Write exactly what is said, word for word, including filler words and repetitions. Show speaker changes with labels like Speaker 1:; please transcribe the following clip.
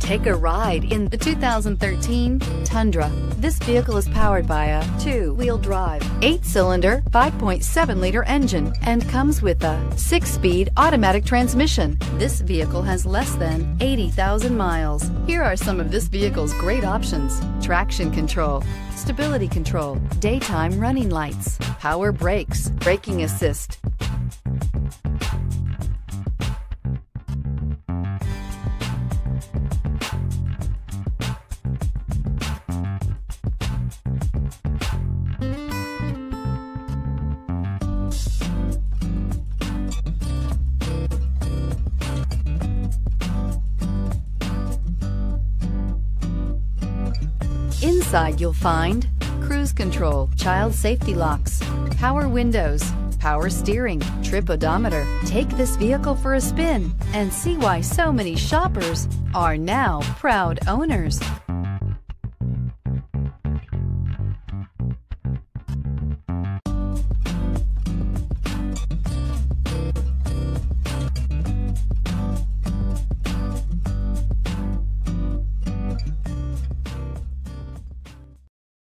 Speaker 1: Take a ride in the two thousand thirteen Tundra. This vehicle is powered by a two-wheel drive, eight-cylinder, five point seven liter engine and comes with a six-speed automatic transmission. This vehicle has less than eighty thousand miles. Here are some of this vehicle's great options: traction control, stability control, daytime running lights, power brakes, braking assist. Inside you'll find cruise control, child safety locks, power windows, power steering, trip odometer. Take this vehicle for a spin and see why so many shoppers are now proud owners.